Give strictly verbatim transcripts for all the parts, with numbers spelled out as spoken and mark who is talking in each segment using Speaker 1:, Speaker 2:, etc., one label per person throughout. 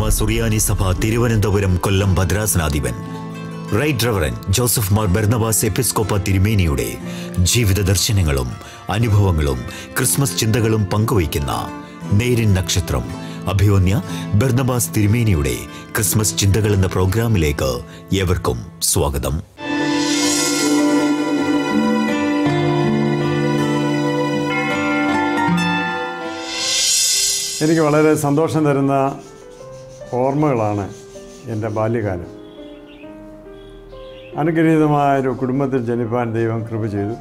Speaker 1: സുറിയാനി സഭ തിരുവനന്തപുരം കൊല്ലം ഭദ്രാസനാധിപൻ right reverend Joseph Mar Barnabas Episcopa തിരുമേനിയുടെ ജീവിത ദർശനങ്ങളും അനുഭവങ്ങളും ക്രിസ്മസ് ചിന്തകളും പങ്കുവയ്ക്കുന്ന നേരിൻ നക്ഷത്രം അഭിവന്യ ബർന്നബാസ് തിരുമേനിയുടെ ക്രിസ്മസ് ചിന്തകൾ എന്ന പ്രോഗ്രാമിലേക്ക് ഏവർക്കും സ്വാഗതം.
Speaker 2: എനിക്ക് വളരെ സന്തോഷം തരുന്ന ഓർമ്മകളാണ് എൻ്റെ ബാല്യകാലം. അനുഗ്രഹീതമായൊരു കുടുംബത്തിൽ ജനിപ്പാൻ ദൈവം കൃപ ചെയ്തു.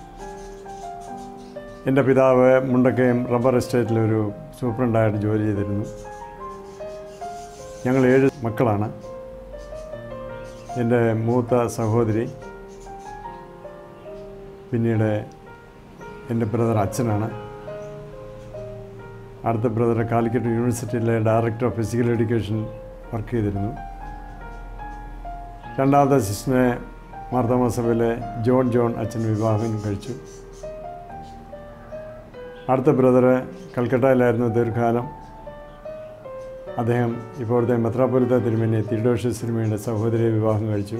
Speaker 2: എൻ്റെ പിതാവ് മുണ്ടക്കയം റബ്ബർ എസ്റ്റേറ്റിലൊരു സൂപ്രണ്ടായിട്ട് ജോലി ചെയ്തിരുന്നു. ഞങ്ങൾ ഏഴ് മക്കളാണ്. എൻ്റെ മൂത്ത സഹോദരി, പിന്നീട് എൻ്റെ ബ്രദർ അച്ഛനാണ്. അടുത്ത ബ്രദർ കാലിക്കറ്റ് യൂണിവേഴ്സിറ്റിയിലെ director of physical education work ചെയ്തിരുന്നു. രണ്ടാമത്തെ സിസ്റ്ററിനെ മാർത്തോമാ സഭയിലെ ജോൺ ജോൺ അച്ഛൻ വിവാഹം കഴിച്ചു. അടുത്ത ബ്രദർ കൽക്കട്ടയിലായിരുന്നു ദീർഘകാലം. അദ്ദേഹം ഇപ്പോഴത്തെ മെത്രാപ്പൊലീത്ത തിരുമേനി തിരുഡോഷ്യസ് തിരുമേനിയുടെ സഹോദരിയെ വിവാഹം കഴിച്ചു.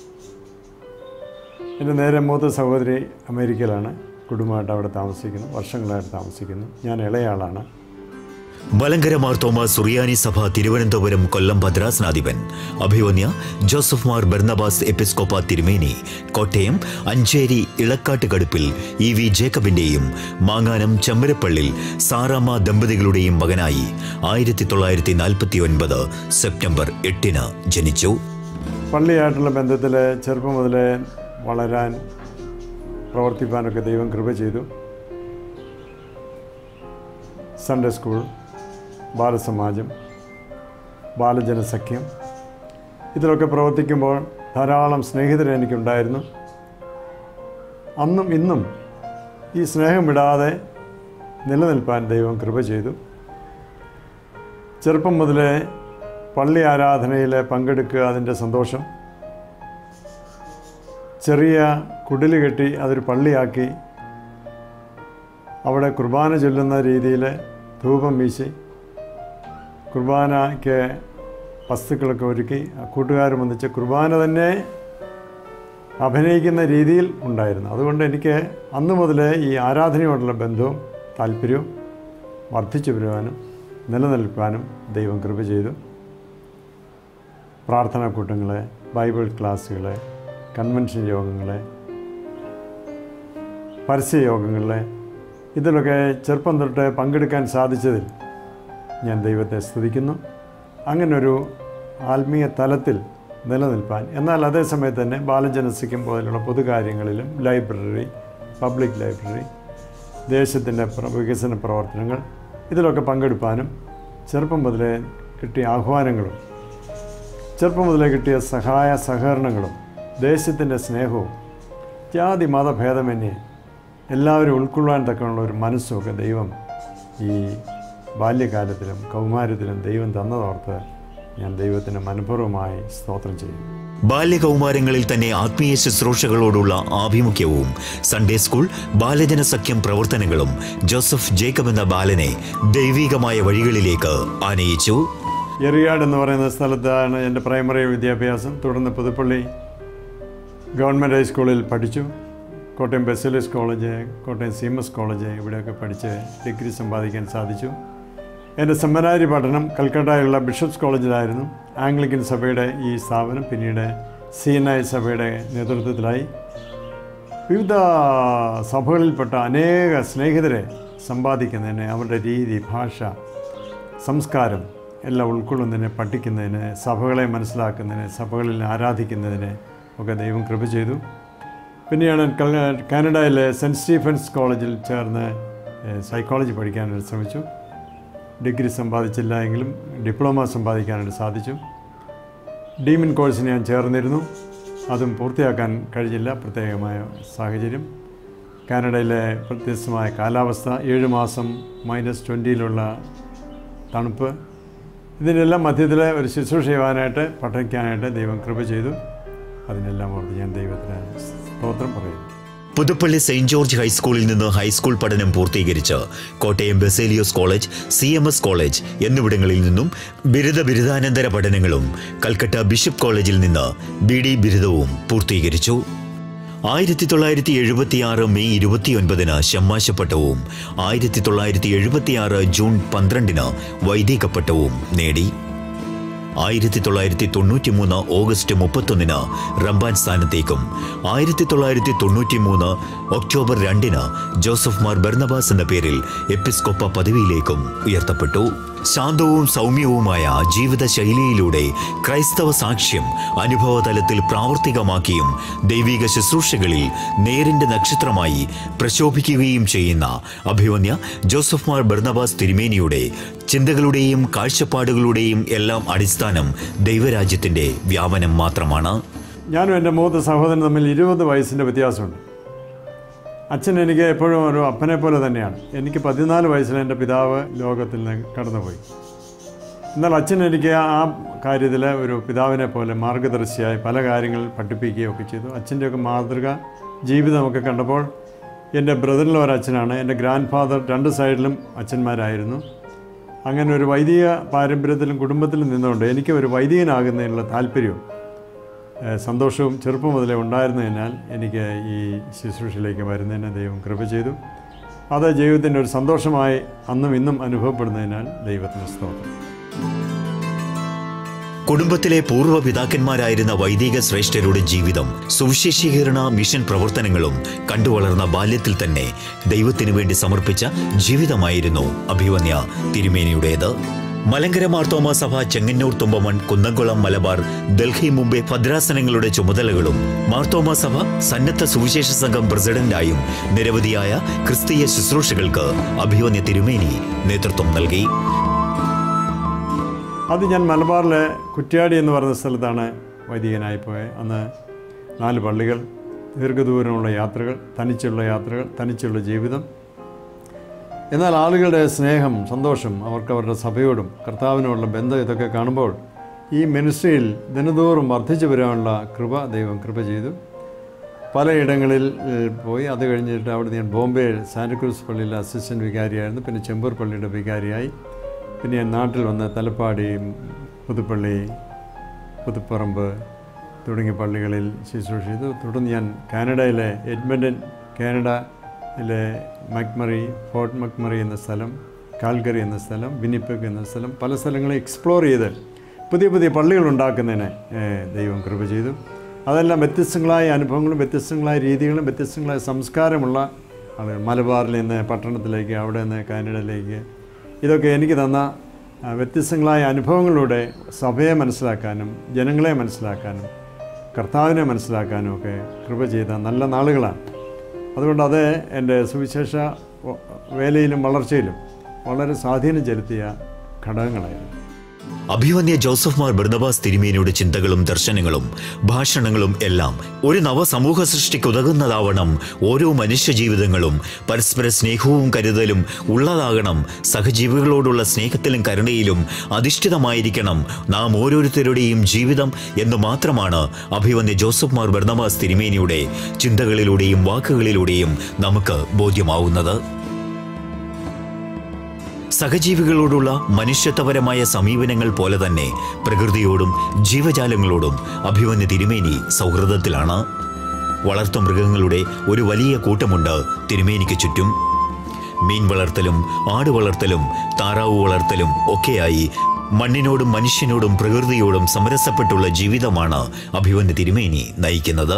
Speaker 2: എൻ്റെ നേരെ മൂത്ത സഹോദരി അമേരിക്കയിലാണ്. കുടുംബമായിട്ട് അവിടെ താമസിക്കുന്നു, വർഷങ്ങളായിട്ട് താമസിക്കുന്നു. ഞാൻ ഇളയാളാണ്.
Speaker 1: മലങ്കര മാർത്തോമാ സുറിയാനി സഭ തിരുവനന്തപുരം കൊല്ലം ഭദ്രാസനാധിപൻ അഭിവന്യ ജോസഫ് മാർ ബർന്നബാസ് എപ്പിസ്കോപ്പ തിരുമേനി കോട്ടയം അഞ്ചേരി ഇളക്കാട്ട് കടുപ്പിൽ ഇ വി ജേക്കബിന്റെയും മാങ്ങാനം ചമ്മരപ്പള്ളിൽ സാറാമ്മ ദമ്പതികളുടെയും മകനായി ആയിരത്തി തൊള്ളായിരത്തി നാൽപ്പത്തി ഒൻപത് സെപ്റ്റംബർ എട്ടിന് ജനിച്ചു.
Speaker 2: പള്ളിയായിട്ടുള്ള ബന്ധത്തിൽ ചെറുപ്പം മുതലേ വളരാൻ പ്രവർത്തിപ്പാനൊക്കെ ദൈവം കൃപ ചെയ്തു. സൺഡേ സ്കൂൾ, ബാലസമാജം, ബാലജനസഖ്യം, ഇതിലൊക്കെ പ്രവർത്തിക്കുമ്പോൾ ധാരാളം സ്നേഹിതരെ എനിക്കുണ്ടായിരുന്നു. അന്നും ഇന്നും ഈ സ്നേഹം വിടാതെ നിലനിൽപ്പാൻ ദൈവം കൃപ ചെയ്തു. ചെറുപ്പം മുതലേ പള്ളി ആരാധനയിൽ പങ്കെടുക്കുക, അതിൻ്റെ സന്തോഷം, ചെറിയ കുടില് കെട്ടി അതൊരു പള്ളിയാക്കി അവിടെ കുർബാന ചൊല്ലുന്ന രീതിയിൽ ധൂപം വീശി കുർബാനയ്ക്ക് വസ്തുക്കളൊക്കെ ഒരുക്കി കൂട്ടുകാരും ഒന്നിച്ച് കുർബാന തന്നെ അഭിനയിക്കുന്ന രീതിയിൽ ഉണ്ടായിരുന്നു. അതുകൊണ്ട് എനിക്ക് അന്ന് മുതലേ ഈ ആരാധനയോടുള്ള ബന്ധവും താല്പര്യവും വർദ്ധിച്ചു വരുവാനും നിലനിൽക്കാനും ദൈവം കൃപ ചെയ്തു. പ്രാർത്ഥനാ കൂട്ടങ്ങളെ, ബൈബിൾ ക്ലാസ്സുകളെ, കൺവെൻഷൻ യോഗങ്ങളെ, പരസ്യ യോഗങ്ങളെ, ഇതിലൊക്കെ ചെറുപ്പം തൊട്ട് പങ്കെടുക്കാൻ സാധിച്ചതിൽ ഞാൻ ദൈവത്തെ സ്തുതിക്കുന്നു. അങ്ങനൊരു ആത്മീയ തലത്തിൽ നിലനിൽപ്പാൻ, എന്നാൽ അതേസമയത്ത് തന്നെ ബാലജനസഖ്യം പോലുള്ള പൊതുകാര്യങ്ങളിലും ലൈബ്രറി, പബ്ലിക് ലൈബ്രറി, ദേശത്തിൻ്റെ വികസന പ്രവർത്തനങ്ങൾ, ഇതിലൊക്കെ പങ്കെടുപ്പാനും ചെറുപ്പം മുതലേ കിട്ടിയ ആഹ്വാനങ്ങളും ചെറുപ്പം മുതലേ കിട്ടിയ സഹായ സഹകരണങ്ങളും ദേശത്തിൻ്റെ സ്നേഹവും ജാതി മതഭേദമന്യേ എല്ലാവരും ഉൾക്കൊള്ളാൻ തക്കമുള്ള ഒരു മനസ്സുമൊക്കെ ദൈവം ഈ ബാല്യകാലത്തിലും കൗമാരത്തിലും ദൈവം തന്നതോർത്ത് ഞാൻ ദൈവത്തിന് മനഃപൂർവ്വമായി സ്തോത്രം ചെയ്യും.
Speaker 1: ബാല്യകൗമാരങ്ങളിൽ തന്നെ ആത്മീയ ശുശ്രൂഷകളോടുള്ള ആഭിമുഖ്യവും സൺഡേ സ്കൂൾ, ബാലജന സഖ്യം പ്രവർത്തനങ്ങളും ജോസഫ് ജേക്കബ് എന്ന ബാലനെ ദൈവികമായ വഴികളിലേക്ക് ആനയിച്ചു.
Speaker 2: എറിയാട് എന്ന് പറയുന്ന സ്ഥലത്താണ് എൻ്റെ പ്രൈമറി വിദ്യാഭ്യാസം. തുടർന്ന് പുതുപ്പള്ളി ഗവൺമെൻറ് ഹൈസ്കൂളിൽ പഠിച്ചു. Kottayam Baselius college, Kottayam CMS college, ഇവിടെയൊക്കെ പഠിച്ച് ഡിഗ്രി സമ്പാദിക്കാൻ സാധിച്ചു. എൻ്റെ സെമിനാരി പഠനം കൽക്കട്ടയിലുള്ള ബിഷപ്സ് കോളേജിലായിരുന്നു. ആംഗ്ലിക്കൻ സഭയുടെ ഈ സ്ഥാപനം പിന്നീട് സി എൻ ഐ സഭയുടെ നേതൃത്വത്തിലായി. വിവിധ സഭകളിൽപ്പെട്ട അനേക സ്നേഹിതരെ സമ്പാദിക്കുന്നതിന്, അവരുടെ രീതി, ഭാഷ, സംസ്കാരം എല്ലാം ഉൾക്കൊള്ളുന്നതിന്, പഠിക്കുന്നതിന്, സഭകളെ മനസ്സിലാക്കുന്നതിന്, സഭകളിൽ ആരാധിക്കുന്നതിന് ഒക്കെ ദൈവം കൃപ ചെയ്തു. പിന്നെയാണ് കാനഡയിലെ സെൻറ്റ് സ്റ്റീഫൻസ് കോളേജിൽ ചേർന്ന് സൈക്കോളജി പഠിക്കാനായിട്ട് ശ്രമിച്ചു. ഡിഗ്രി സമ്പാദിച്ചില്ല എങ്കിലും ഡിപ്ലോമ സമ്പാദിക്കാനായിട്ട് സാധിച്ചു. ഡീമിൻ കോഴ്സിന് ഞാൻ ചേർന്നിരുന്നു. അതും പൂർത്തിയാക്കാൻ കഴിഞ്ഞില്ല, പ്രത്യേകമായ സാഹചര്യം. കാനഡയിലെ വ്യത്യസ്തമായ കാലാവസ്ഥ, ഏഴ് മാസം മൈനസ് ട്വൻറ്റിയിലുള്ള തണുപ്പ്, ഇതിനെല്ലാം മധ്യത്തിൽ ഒരു ശുശ്രൂഷ ചെയ്യുവാനായിട്ട് പഠിക്കാനായിട്ട് ദൈവം കൃപ ചെയ്തു. അതിനെല്ലാം ഓർത്ത് ഞാൻ ദൈവത്തിന് സ്തോത്രം പറയുന്നു.
Speaker 1: പുതുപ്പള്ളി സെയിന്റ് ജോർജ് ഹൈസ്കൂളിൽ നിന്ന് ഹൈസ്കൂൾ പഠനം പൂർത്തീകരിച്ച് Kottayam Baselius college, C M S college എന്നിവിടങ്ങളിൽ നിന്നും ബിരുദ ബിരുദാനന്തര പഠനങ്ങളും കൽക്കട്ട ബിഷപ്പ് കോളേജിൽ നിന്ന് ബി ഡി ബിരുദവും പൂർത്തീകരിച്ചു. ആയിരത്തി തൊള്ളായിരത്തി എഴുപത്തിയാറ് മെയ് ഇരുപത്തിയൊൻപതിന് ഷമ്മാശപ്പട്ടവും ആയിരത്തി തൊള്ളായിരത്തി എഴുപത്തിയാറ് ജൂൺ പന്ത്രണ്ടിന് വൈദിക പട്ടവും നേടി. ആയിരത്തി തൊള്ളായിരത്തി തൊണ്ണൂറ്റി മൂന്ന് ഓഗസ്റ്റ് മുപ്പത്തൊന്നിന് റംബാൻ സ്ഥാനത്തേക്കും ആയിരത്തി തൊള്ളായിരത്തി തൊണ്ണൂറ്റി മൂന്ന് ഒക്ടോബർ രണ്ടിന് ജോസഫ് മാർ ബർന്നബാസ് എന്ന പേരിൽ എപ്പിസ്കോപ്പ പദവിയിലേക്കും ഉയർത്തപ്പെട്ടു. ശാന്തവും സൗമ്യവുമായ ജീവിതശൈലിയിലൂടെ ക്രൈസ്തവ സാക്ഷ്യം അനുഭവതലത്തിൽ പ്രാവർത്തികമാക്കിയും ദൈവിക ശുശ്രൂഷകളിൽ നേരിന്റെ നക്ഷത്രമായി പ്രശോഭിക്കുകയും ചെയ്യുന്ന അഭിവന്യ ജോസഫ് മാർ ബർന്നബാസ് തിരുമേനിയുടെ ചിന്തകളുടെയും കാഴ്ചപ്പാടുകളുടെയും എല്ലാം അടിസ്ഥാനം ദൈവരാജ്യത്തിന്റെ വ്യാപനം മാത്രമാണ്.
Speaker 2: ഞാനും എൻ്റെ മൂത്ത സഹോദരൻ തമ്മിൽ ഇരുപത് വയസ്സിൻ്റെ വ്യത്യാസമുണ്ട്. അച്ഛൻ എനിക്ക് എപ്പോഴും ഒരു അപ്പനെ പോലെ തന്നെയാണ്. എനിക്ക് പതിനാല് വയസ്സിൽ എൻ്റെ പിതാവ് ലോകത്തിൽ നിന്ന് കടന്നുപോയി. എന്നാൽ അച്ഛൻ എനിക്ക് ആ കാര്യത്തിൽ ഒരു പിതാവിനെ പോലെ മാർഗദർശിയായി പല കാര്യങ്ങൾ പഠിപ്പിക്കുകയൊക്കെ ചെയ്തു. അച്ഛൻ്റെയൊക്കെ മാതൃക ജീവിതമൊക്കെ കണ്ടപ്പോൾ എൻ്റെ ബ്രദറിലെ ഒരച്ഛനാണ്. എൻ്റെ ഗ്രാൻഡ് ഫാദർ രണ്ട് സൈഡിലും അച്ഛന്മാരായിരുന്നു. അങ്ങനെ ഒരു വൈദിക പാരമ്പര്യത്തിലും കുടുംബത്തിലും നിന്നുകൊണ്ട് എനിക്ക് ഒരു വൈദികനാകുന്നതിനുള്ള താല്പര്യവും സന്തോഷവും ചെറുപ്പം മുതലേ ഉണ്ടായിരുന്നതിനാൽ എനിക്ക് ഈ ശുശ്രൂഷയിലേക്ക് വരുന്നതിന് ദൈവം കൃപ ചെയ്തു. അത് ജീവിതത്തിൻ്റെ ഒരു സന്തോഷമായി അന്നും ഇന്നും അനുഭവപ്പെടുന്നതിനാൽ ദൈവത്തിന് സ്തോത്രം.
Speaker 1: കുടുംബത്തിലെ പൂർവ്വ പിതാക്കന്മാരായിരുന്ന വൈദിക ശ്രേഷ്ഠരുടെ ജീവിതം, സുവിശേഷീകരണ മിഷൻ പ്രവർത്തനങ്ങളും കണ്ടുവളർന്ന ബാല്യത്തിൽ തന്നെ ദൈവത്തിനു വേണ്ടി സമർപ്പിച്ച ജീവിതമായിരുന്നു അഭിവന്യ തിരുമേനിയുടേത്. മലങ്കര മാർത്തോമാ സഭ ചെങ്ങന്നൂർ, തുമ്പമൺ, കുന്നംകുളം, മലബാർ, ഡൽഹി, മുംബൈ ഭദ്രാസനങ്ങളുടെ ചുമതലകളും മാർത്തോമാ സഭ സന്നദ്ധ സുവിശേഷ സംഘം പ്രസിഡന്റായും നിരവധിയായ ക്രിസ്തീയ ശുശ്രൂഷകൾക്ക് അഭിവന്യ തിരുമേനി നേതൃത്വം നൽകി.
Speaker 2: അത് ഞാൻ മലബാറിലെ കുറ്റ്യാടി എന്ന് പറയുന്ന സ്ഥലത്താണ് വൈദികനായി പോയത്. അന്ന് നാല് പള്ളികൾ, ദീർഘദൂരമുള്ള യാത്രകൾ, തനിച്ചുള്ള യാത്രകൾ, തനിച്ചുള്ള ജീവിതം. എന്നാൽ ആളുകളുടെ സ്നേഹം, സന്തോഷം, അവർക്ക് അവരുടെ സഭയോടും കർത്താവിനോടുള്ള ബന്ധം ഇതൊക്കെ കാണുമ്പോൾ ഈ മിനിസ്ട്രിയിൽ ദിനതോറും വർദ്ധിച്ചു വരാനുള്ള കൃപ ദൈവം കൃപ ചെയ്തു. പലയിടങ്ങളിൽ പോയി. അത് കഴിഞ്ഞിട്ട് അവിടെ ഞാൻ ബോംബെയിൽ സാന്റക്രൂസ് പള്ളിയിലെ അസിസ്റ്റൻറ്റ് വികാരിയായിരുന്നു. പിന്നെ ചെമ്പൂർ പള്ളിയുടെ വികാരിയായി. പിന്നെ ഞാൻ നാട്ടിൽ വന്ന് തലപ്പാടി, പുതുപ്പള്ളി, പുതുപ്പറമ്പ് തുടങ്ങിയ പള്ളികളിൽ ശുശ്രൂഷ ചെയ്തു. തുടർന്ന് ഞാൻ കാനഡയിലെ എഡ്മണ്ടൺ, കാനഡയിലെ മക്മറി, ഫോർട്ട് മക്മറി എന്ന സ്ഥലം, കാൽഗറി എന്ന സ്ഥലം, വിനിപ്പെഗ് എന്ന സ്ഥലം, പല സ്ഥലങ്ങളെ എക്സ്പ്ലോർ ചെയ്ത് പുതിയ പുതിയ പള്ളികൾ ഉണ്ടാക്കുന്നതിന് ദൈവം കൃപ ചെയ്തു. അതെല്ലാം വ്യത്യസ്തങ്ങളായ അനുഭവങ്ങളും വ്യത്യസ്തങ്ങളായ രീതികളും വ്യത്യസ്തങ്ങളായ സംസ്കാരമുള്ള ആളുകൾ. മലബാറിൽ നിന്ന് പട്ടണത്തിലേക്ക്, അവിടെ നിന്ന് കാനഡയിലേക്ക്, ഇതൊക്കെ എനിക്ക് തന്ന വ്യത്യസ്തങ്ങളായ അനുഭവങ്ങളിലൂടെ സഭയെ മനസ്സിലാക്കാനും ജനങ്ങളെ മനസ്സിലാക്കാനും കർത്താവിനെ മനസ്സിലാക്കാനും ഒക്കെ കൃപ ചെയ്ത നല്ല നാളുകളാണ്. അതുകൊണ്ട് അത് എൻ്റെ സുവിശേഷ വേലയിലും വളർച്ചയിലും വളരെ സ്വാധീനം ചെലുത്തിയ ഘടകങ്ങളായിരുന്നു.
Speaker 1: അഭിവന്യ ജോസഫ് മാർ ബർന്നബാസ് തിരുമേനിയുടെ ചിന്തകളും ദർശനങ്ങളും ഭാഷണങ്ങളും എല്ലാം ഒരു നവസമൂഹ സൃഷ്ടിക്ക് ഉതകുന്നതാവണം. ഓരോ മനുഷ്യജീവിതങ്ങളും പരസ്പര സ്നേഹവും കരുതലും ഉള്ളതാകണം. സഹജീവികളോടുള്ള സ്നേഹത്തിലും കരുണയിലും അധിഷ്ഠിതമായിരിക്കണം നാം ഓരോരുത്തരുടെയും ജീവിതം എന്ന് മാത്രമാണ് അഭിവന്യ ജോസഫ് മാർ ബർന്നബാസ് തിരുമേനിയുടെ ചിന്തകളിലൂടെയും വാക്കുകളിലൂടെയും നമുക്ക് ബോധ്യമാവുന്നത്. സഹജീവികളോടുള്ള മനുഷ്യത്വപരമായ സമീപനങ്ങൾ പോലെ തന്നെ പ്രകൃതിയോടും ജീവജാലങ്ങളോടും അഭിവന്യ തിരുമേനി സൗഹൃദത്തിലാണ്. വളർത്തുമൃഗങ്ങളുടെ ഒരു വലിയ കൂട്ടമുണ്ട് തിരുമേനിക്ക് ചുറ്റും. മീൻ വളർത്തലും ആട് വളർത്തലും താറാവ് വളർത്തലും ഒക്കെയായി മണ്ണിനോടും മനുഷ്യനോടും പ്രകൃതിയോടും സമരസപ്പെട്ടുള്ള ജീവിതമാണ് അഭിവന്യ തിരുമേനി നയിക്കുന്നത്.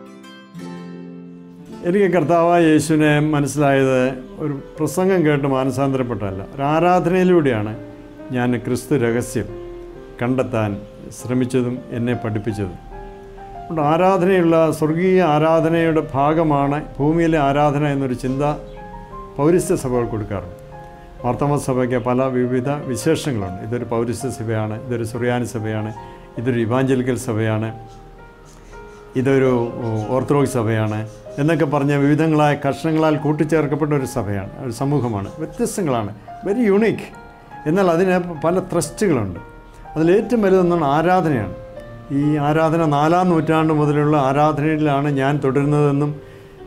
Speaker 2: എനിക്ക് കർത്താവായ യേശുവിനെ മനസ്സിലായത് ഒരു പ്രസംഗം കേട്ട് മാനസാന്തരപ്പെട്ടതല്ല, ഒരു ആരാധനയിലൂടെയാണ് ഞാൻ ക്രിസ്തു രഹസ്യം കണ്ടെത്താൻ ശ്രമിച്ചതും എന്നെ പഠിപ്പിച്ചതും. അതുകൊണ്ട് ആരാധനയുള്ള സ്വർഗീയ ആരാധനയുടെ ഭാഗമാണ് ഭൂമിയിലെ ആരാധന എന്നൊരു ചിന്ത പൗരസ്ത്യ സഭകൾ കൊടുക്കാറുണ്ട്. മാർത്തോമാ സഭയ്ക്ക് പല വിവിധ വിശേഷങ്ങളുണ്ട്. ഇതൊരു പൗരസ്ത്യ സഭയാണ്, ഇതൊരു സുറിയാനി സഭയാണ്, ഇതൊരു ഇവാഞ്ചലിക്കൽ സഭയാണ്, ഇതൊരു ഓർത്തഡോക്സ് സഭയാണ് എന്നൊക്കെ പറഞ്ഞ വിവിധങ്ങളായ കഷ്ണങ്ങളാൽ കൂട്ടിച്ചേർക്കപ്പെട്ട ഒരു സഭയാണ്, ഒരു സമൂഹമാണ്. വ്യത്യസ്തങ്ങളാണ്, വെരി യുണീക്ക്. എന്നാൽ അതിന് പല ത്രസ്റ്റുകളുണ്ട്. അതിലേറ്റവും വലുതെന്നാണ് ആരാധനയാണ്. ഈ ആരാധന നാലാം നൂറ്റാണ്ട് മുതലുള്ള ആരാധനയിലാണ് ഞാൻ തുടരുന്നതെന്നും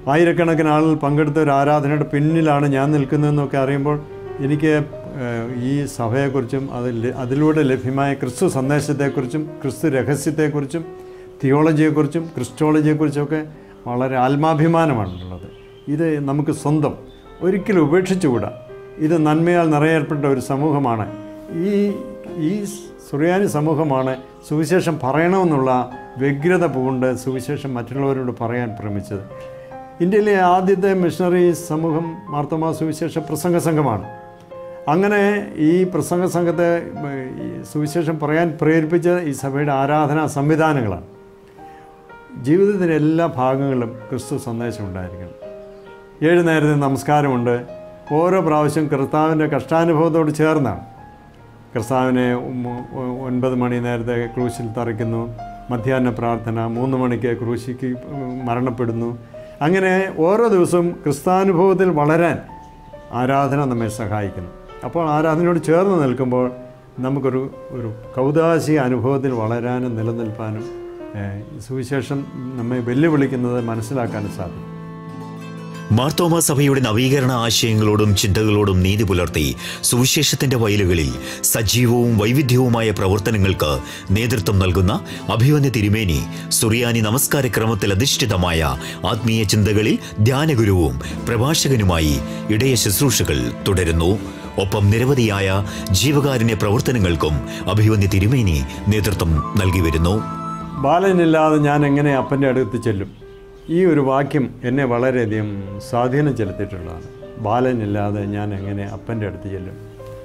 Speaker 2: ആയിരക്കണക്കിന് ആളുകൾ പങ്കെടുത്ത ഒരു ആരാധനയുടെ പിന്നിലാണ് ഞാൻ നിൽക്കുന്നതെന്നൊക്കെ അറിയുമ്പോൾ എനിക്ക് ഈ സഭയെക്കുറിച്ചും അതിൽ അതിലൂടെ ലഭ്യമായ ക്രിസ്തു സന്ദേശത്തെക്കുറിച്ചും ക്രിസ്തു രഹസ്യത്തെക്കുറിച്ചും തിയോളജിയെക്കുറിച്ചും ക്രിസ്റ്റോളജിയെക്കുറിച്ചൊക്കെ വളരെ ആത്മാഭിമാനമാണുള്ളത്. ഇത് നമുക്ക് സ്വന്തം, ഒരിക്കലും ഉപേക്ഷിച്ചുകൂടാ. ഇത് നന്മയാൽ നിറയേർപ്പെട്ട ഒരു സമൂഹമാണ്. ഈ ഈ സുറിയാനി സമൂഹമാണ് സുവിശേഷം പറയണമെന്നുള്ള വ്യഗ്രത പൂണ്ട് സുവിശേഷം മറ്റുള്ളവരോട് പറയാൻ ശ്രമിച്ചത്. ഇന്ത്യയിലെ ആദ്യത്തെ മിഷണറി സമൂഹം മാർത്തോമാ സുവിശേഷ പ്രസംഗ സംഘമാണ്. അങ്ങനെ ഈ പ്രസംഗ സംഘത്തെ സുവിശേഷം പറയാൻ പ്രേരിപ്പിച്ച ഈ സഭയുടെ ആരാധനാ സംവിധാനങ്ങളാണ്. ജീവിതത്തിൻ്റെ എല്ലാ ഭാഗങ്ങളിലും ക്രിസ്തു സന്ദേശം ഉണ്ടായിരിക്കണം. ഏഴ് നേരത്തെ നമസ്കാരമുണ്ട്. ഓരോ പ്രാവശ്യം കർത്താവിൻ്റെ കഷ്ടാനുഭവത്തോട് ചേർന്നാണ്. കർത്താവിനെ ഒൻപത് മണി നേരത്തെ ക്രൂശിൽ തറയ്ക്കുന്നു, മധ്യാഹ്ന പ്രാർത്ഥന, മൂന്ന് മണിക്ക് ക്രൂശിക്ക് മരണപ്പെടുന്നു. അങ്ങനെ ഓരോ ദിവസവും ക്രിസ്താനുഭവത്തിൽ വളരാൻ ആരാധന നമ്മെ സഹായിക്കുന്നു. അപ്പോൾ ആരാധനയോട് ചേർന്ന് നിൽക്കുമ്പോൾ നമുക്കൊരു ഒരു കൗതാശിക അനുഭവത്തിൽ വളരാനും നിലനിൽപ്പാനും സുവിശേഷം നമ്മെ വെല്ലുവിളിക്കുന്നത് മനസ്സിലാക്കാനും സാധിക്കും.
Speaker 1: മാർത്തോമാ സഭയുടെ നവീകരണ ആശയങ്ങളോടും ചിന്തകളോടും നീതി പുലർത്തി സുവിശേഷത്തിന്റെ വയലുകളിൽ സജീവവും വൈവിധ്യവുമായ പ്രവർത്തനങ്ങൾക്ക് നേതൃത്വം നൽകുന്ന അഭിവന്യ തിരുമേനി സുറിയാനി നമസ്കാരക്രമത്തിൽ അധിഷ്ഠിതമായ ആത്മീയ ചിന്തകളിൽ ധ്യാനഗുരുവും പ്രഭാഷകനുമായി ഇടയ ശുശ്രൂഷകൾ തുടരുന്നു. ഒപ്പം നിരവധിയായ ജീവകാരുണ്യ പ്രവർത്തനങ്ങൾക്കും അഭിവന്യ തിരുമേനി നേതൃത്വം നൽകി വരുന്നു.
Speaker 2: ബാലനില്ലാതെ ഞാൻ എങ്ങനെ അപ്പൻ്റെ അടുത്ത് ചെല്ലും? ഈ ഒരു വാക്യം എന്നെ വളരെയധികം സ്വാധീനം ചെലുത്തിയിട്ടുള്ളതാണ്. ബാലനില്ലാതെ ഞാൻ എങ്ങനെ അപ്പൻ്റെ അടുത്ത് ചെല്ലും?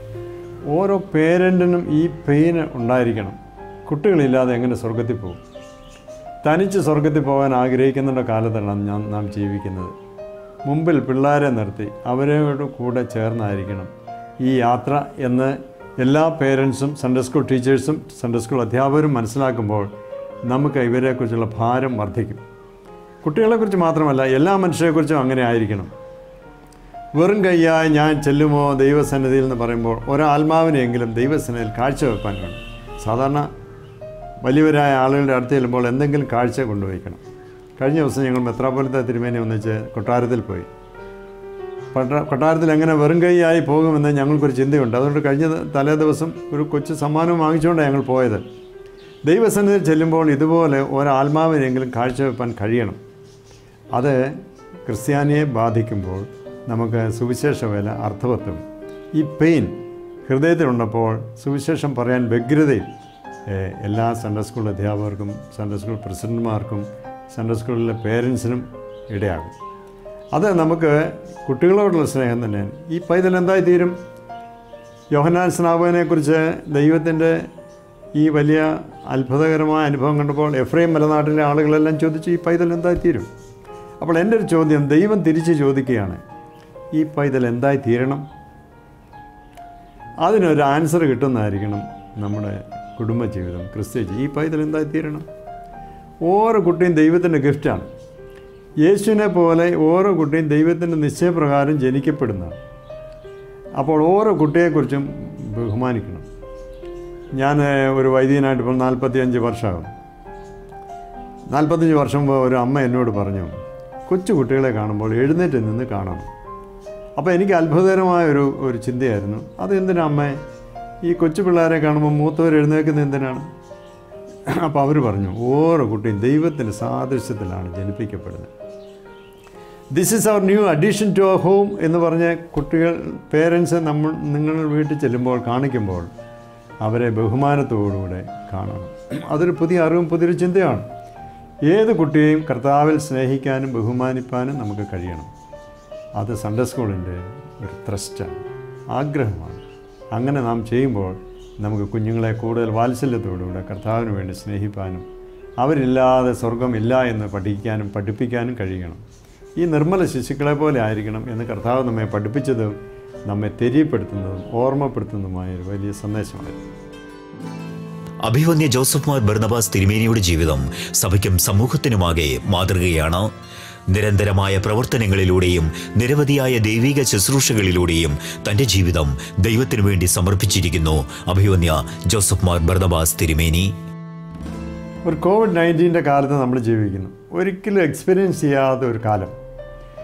Speaker 2: ഓരോ പേരൻറ്റിനും ഈ പെയിൻ ഉണ്ടായിരിക്കണം. കുട്ടികളില്ലാതെ എങ്ങനെ സ്വർഗത്തിൽ പോകും? തനിച്ച് സ്വർഗത്തിൽ പോകാൻ ആഗ്രഹിക്കുന്ന കാലത്താണ് ഞാൻ നാം ജീവിക്കുന്നത്. മുമ്പിൽ പിള്ളേരെ നിർത്തി അവരോട് കൂടെ ചേർന്നായിരിക്കണം ഈ യാത്ര എന്ന് എല്ലാ പേരൻസും സൺഡേ സ്കൂൾ ടീച്ചേഴ്സും സൺഡേ സ്കൂൾ അധ്യാപകരും മനസ്സിലാക്കുമ്പോൾ നമുക്ക് ഇവരെക്കുറിച്ചുള്ള ഭാരം വർദ്ധിക്കും. കുട്ടികളെക്കുറിച്ച് മാത്രമല്ല, എല്ലാ മനുഷ്യരെക്കുറിച്ചും അങ്ങനെ ആയിരിക്കണം. വെറും കയ്യായി ഞാൻ ചെല്ലുമോ ദൈവസന്നിധിയിൽ എന്ന് പറയുമ്പോൾ ഒരാത്മാവിനെയെങ്കിലും ദൈവസന്നിധിയിൽ കാഴ്ചവെപ്പാൻ വേണം. സാധാരണ വലിയവരായ ആളുകളുടെ അടുത്ത് ചെല്ലുമ്പോൾ എന്തെങ്കിലും കാഴ്ച കൊണ്ടുപോയിക്കണം. കഴിഞ്ഞ ദിവസം ഞങ്ങൾ മെത്രാപ്പൊലീത്ത തിരുമേനി ഒന്നിച്ച് കൊട്ടാരത്തിൽ പോയി. കൊട്ടാരത്തിൽ എങ്ങനെ വെറും കൈയായി പോകുമെന്ന് ഞങ്ങൾക്കൊരു ചിന്തയുണ്ട്. അതുകൊണ്ട് കഴിഞ്ഞ തലേ ദിവസം ഒരു കൊച്ചു സമ്മാനം വാങ്ങിച്ചുകൊണ്ടാണ് ഞങ്ങൾ പോയത്. ദൈവസന്നിധിയിൽ ചെല്ലുമ്പോൾ ഇതുപോലെ ഒരാത്മാവിനെങ്കിലും കാഴ്ചവെപ്പാൻ കഴിയണം. അത് ക്രിസ്ത്യാനിയെ ബാധിക്കുമ്പോൾ നമുക്ക് സുവിശേഷ വേല അർത്ഥവത്തും. ഈ പെയിൻ ഹൃദയത്തിലുണ്ടപ്പോൾ സുവിശേഷം പറയാൻ വ്യഗ്രതയും എല്ലാ സൺഡേ സ്കൂൾ അധ്യാപകർക്കും സൺഡേ സ്കൂൾ പ്രസിഡന്റുമാർക്കും സൺഡേ സ്കൂളിലെ പേരൻസിനും ഇടയാകും. അത് നമുക്ക് കുട്ടികളോടുള്ള സ്നേഹം തന്നെയാണ്. ഈ പൈതൽ എന്തായി തീരും? യോഹന്നാൻ സ്നാപകനെക്കുറിച്ച് ദൈവത്തിൻ്റെ ഈ വലിയ അത്ഭുതകരമായ അനുഭവം കണ്ടപ്പോൾ എഫ്രൈം മലനാട്ടിലെ ആളുകളെല്ലാം ചോദിച്ചു, ഈ പൈതൽ എന്തായി തീരും? അപ്പോൾ എൻ്റെ ഒരു ചോദ്യം ദൈവം തിരിച്ച് ചോദിക്കുകയാണ്, ഈ പൈതൽ എന്തായി തീരണം? അതിനൊരു ആൻസർ കിട്ടുന്നതായിരിക്കണം നമ്മുടെ കുടുംബജീവിതം, ക്രിസ്ത്യ ഈ പൈതൽ എന്തായി തീരണം? ഓരോ കുട്ടിയും ദൈവത്തിൻ്റെ ഗിഫ്റ്റാണ്. യേശുവിനെ പോലെ ഓരോ കുട്ടിയും ദൈവത്തിൻ്റെ നിശ്ചയപ്രകാരം ജനിക്കപ്പെടുന്നതാണ്. അപ്പോൾ ഓരോ കുട്ടിയെക്കുറിച്ചും ബഹുമാനിക്കണം. ഞാൻ ഒരു വൈദികനായിട്ട് ഇപ്പോൾ നാൽപ്പത്തി അഞ്ച് വർഷമാകും. നാൽപ്പത്തഞ്ച് വർഷം മുമ്പ് ഒരു അമ്മ എന്നോട് പറഞ്ഞു, കൊച്ചു കുട്ടികളെ കാണുമ്പോൾ എഴുന്നേറ്റ് നിന്ന് കാണണം. അപ്പോൾ എനിക്ക് അത്ഭുതകരമായ ഒരു ഒരു ചിന്തയായിരുന്നു. അതെന്തിനാ അമ്മേ, ഈ കൊച്ചു പിള്ളേരെ കാണുമ്പോൾ മൂത്തവർ എഴുന്നേൽക്കുന്നത് എന്തിനാണ്? അപ്പോൾ അവർ പറഞ്ഞു, ഓരോ കുട്ടിയും ദൈവത്തിൻ്റെ സാദൃശ്യത്തിലാണ് ജനിപ്പിക്കപ്പെടുന്നത്. This is our new addition to our home എന്ന് പറഞ്ഞ കുട്ടികൾ പേരൻസ് നമ്മൾ നിങ്ങൾ വീട്ടിൽ ചെല്ലുമ്പോൾ കാണിക്കുമ്പോൾ അവരെ ബഹുമാനത്തോടുകൂടെ കാണണം. അതൊരു പുതിയ അറിവും പുതിയൊരു ചിന്തയാണ്. ഏത് കുട്ടിയെയും കർത്താവിൽ സ്നേഹിക്കാനും ബഹുമാനിപ്പാനും നമുക്ക് കഴിയണം. അത് സൺഡേ സ്കൂളിൻ്റെ ഒരു ത്രസ്റ്റാണ്, ആഗ്രഹമാണ്. അങ്ങനെ നാം ചെയ്യുമ്പോൾ നമുക്ക് കുഞ്ഞുങ്ങളെ കൂടുതൽ വാത്സല്യത്തോടുകൂടെ കർത്താവിന് വേണ്ടി സ്നേഹിപ്പാനും അവരില്ലാതെ സ്വർഗമില്ല എന്ന് പഠിക്കാനും പഠിപ്പിക്കാനും കഴിയണം. ഈ നിർമ്മല ശിശുക്കളെ പോലെ ആയിരിക്കണം എന്ന് കർത്താവ് നമ്മെ പഠിപ്പിച്ചതും നമ്മെ തെര്യപ്പെടുത്തുന്നതും ഓർമ്മപ്പെടുത്തുന്നതുമായ ഒരു വലിയ സന്ദേശമായിരുന്നു.
Speaker 1: അഭിവന്യ ജോസഫ് മാർ ബർന്നബാസ് തിരുമേനിയുടെ ജീവിതം സഭയ്ക്കും സമൂഹത്തിനുമാകെ മാതൃകയാണ്. നിരന്തരമായ പ്രവർത്തനങ്ങളിലൂടെയും നിരവധിയായ ദൈവിക ശുശ്രൂഷകളിലൂടെയും തന്റെ ജീവിതം ദൈവത്തിനു വേണ്ടി സമർപ്പിച്ചിരിക്കുന്നു അഭിവന്യ ജോസഫ് മാർ ബർന്നബാസ് തിരുമേനി.
Speaker 2: ഒരു കോവിഡ് നയൻറ്റീൻ്റെ കാലത്ത് നമ്മൾ ജീവിക്കുന്നു. ഒരിക്കലും എക്സ്പീരിയൻസ് ചെയ്യാത്ത ഒരു കാലം.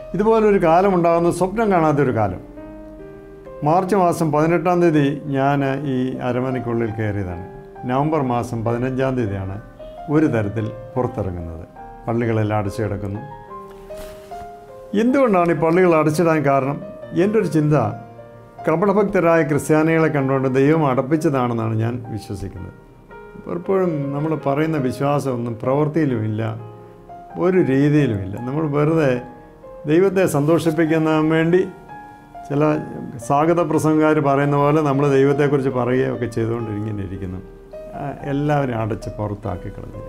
Speaker 2: ഇതുപോലൊരു കാലം ഉണ്ടാകുന്ന സ്വപ്നം കാണാത്തൊരു കാലം. മാർച്ച് മാസം പതിനെട്ടാം തീയതി ഞാൻ ഈ അരമനയ്ക്കുള്ളിൽ കയറിയതാണ്. നവംബർ മാസം പതിനഞ്ചാം തീയതിയാണ് ഒരു തരത്തിൽ പുറത്തിറങ്ങുന്നത്. പള്ളികളെല്ലാം അടച്ചു കിടക്കുന്നു. എന്തുകൊണ്ടാണ് ഈ പള്ളികൾ അടച്ചിടാൻ കാരണം? എൻ്റെ ഒരു ചിന്ത, കപടഭക്തരായ ക്രിസ്ത്യാനികളെ കണ്ടുകൊണ്ട് ദൈവം അടപ്പിച്ചതാണെന്നാണ് ഞാൻ വിശ്വസിക്കുന്നത്. പലപ്പോഴും നമ്മൾ പറയുന്ന വിശ്വാസമൊന്നും പ്രവൃത്തിയിലുമില്ല, ഒരു രീതിയിലുമില്ല. നമ്മൾ വെറുതെ ദൈവത്തെ സന്തോഷിപ്പിക്കാൻ വേണ്ടി ചില സ്വാഗത പ്രസംഗക്കാർ പറയുന്ന പോലെ നമ്മൾ ദൈവത്തെക്കുറിച്ച് പറയുകയൊക്കെ ചെയ്തുകൊണ്ട് ഇങ്ങനെ ഇരിക്കുന്നു. എല്ലാവരും അടച്ച് പുറത്താക്കി കളഞ്ഞു.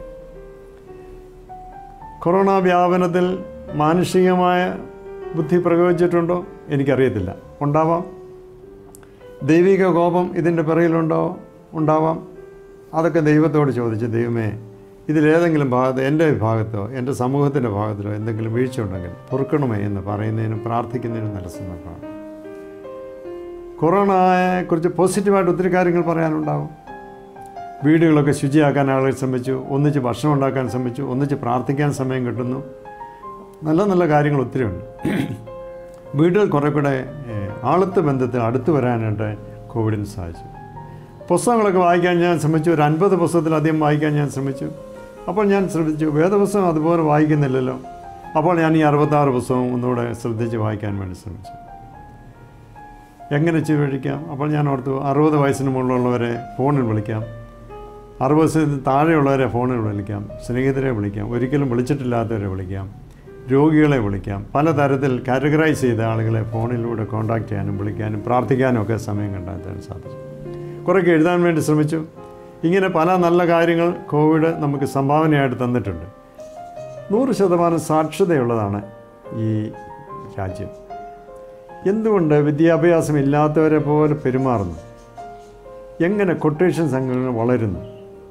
Speaker 2: കൊറോണ വ്യാപനത്തിൽ മാനുഷികമായ ബുദ്ധി പ്രയോഗിച്ചിട്ടുണ്ടോ? എനിക്കറിയത്തില്ല. ഉണ്ടാവാം. ദൈവിക കോപം ഇതിൻ്റെ പിറകിലുണ്ടോ? ഉണ്ടാവാം. അതൊക്കെ ദൈവത്തോട് ചോദിച്ച്, ദൈവമേ, ഇതിലേതെങ്കിലും ഭാഗത്ത്, എൻ്റെ ഭാഗത്തോ എൻ്റെ സമൂഹത്തിൻ്റെ ഭാഗത്തിലോ എന്തെങ്കിലും വീഴ്ച ഉണ്ടെങ്കിൽ പൊറുക്കണമേ എന്ന് പറയുന്നതിനും പ്രാർത്ഥിക്കുന്നതിനും നല്ല സന്ദർഭമാണ്. കൊറോണയെക്കുറിച്ച് പോസിറ്റീവായിട്ട് ഒത്തിരി കാര്യങ്ങൾ പറയാനുണ്ടാകും. വീടുകളൊക്കെ ശുചിയാക്കാൻ ആളുകൾ ശ്രമിച്ചു, ഒന്നിച്ച് ഭക്ഷണം ഉണ്ടാക്കാൻ ശ്രമിച്ചു, ഒന്നിച്ച് പ്രാർത്ഥിക്കാൻ സമയം കിട്ടുന്നു. നല്ല നല്ല കാര്യങ്ങൾ ഒത്തിരിയുണ്ട്. വീടുകൾ കുറേ കൂടെ ആളത്ത് ബന്ധത്തിൽ അടുത്ത് വരാനായിട്ട് കോവിഡിന് സാധിച്ചു. പുസ്തകങ്ങളൊക്കെ വായിക്കാൻ ഞാൻ ശ്രമിച്ചു. ഒരു അൻപത് പുസ്തകത്തിലധികം വായിക്കാൻ ഞാൻ ശ്രമിച്ചു. അപ്പോൾ ഞാൻ ശ്രദ്ധിച്ചു, വേദപുസ്തകം അതുപോലെ വായിക്കുന്നില്ലല്ലോ. അപ്പോൾ ഞാൻ ഈ അറുപത്താറ് പുസ്തകം ഒന്നുകൂടെ ശ്രദ്ധിച്ച് വായിക്കാൻ വേണ്ടി ശ്രമിച്ചു. എങ്ങനെ ചികിത്സിക്കാം? അപ്പോൾ ഞാൻ ഓർത്തു, അറുപത് വയസ്സിന് മുകളിലുള്ളവരെ ഫോണിൽ വിളിക്കാം, അറുപത് വയസ്സിന് താഴെയുള്ളവരെ ഫോണിൽ വിളിക്കാം, സ്നേഹിതരെ വിളിക്കാം, ഒരിക്കലും വിളിച്ചിട്ടില്ലാത്തവരെ വിളിക്കാം, രോഗികളെ വിളിക്കാം. പലതരത്തിൽ കാറ്റഗറൈസ് ചെയ്ത ആളുകളെ ഫോണിലൂടെ കോൺടാക്റ്റ് ചെയ്യാനും വിളിക്കാനും പ്രാർത്ഥിക്കാനും ഒക്കെ സമയം കണ്ടെത്താൻ സാധിച്ചു. കുറേയൊക്കെ എഴുതാൻ വേണ്ടി ശ്രമിച്ചു. ഇങ്ങനെ പല നല്ല കാര്യങ്ങൾ കോവിഡ് നമുക്ക് സംഭാവനയായിട്ട് തന്നിട്ടുണ്ട്. നൂറ് ശതമാനം സാക്ഷരതയുള്ളതാണ് ഈ രാജ്യം. എന്തുകൊണ്ട് വിദ്യാഭ്യാസം ഇല്ലാത്തവരെ പോലെ പെരുമാറുന്നു? എങ്ങനെ കൊട്ടേഷൻ സംഘങ്ങൾ വളരുന്നു?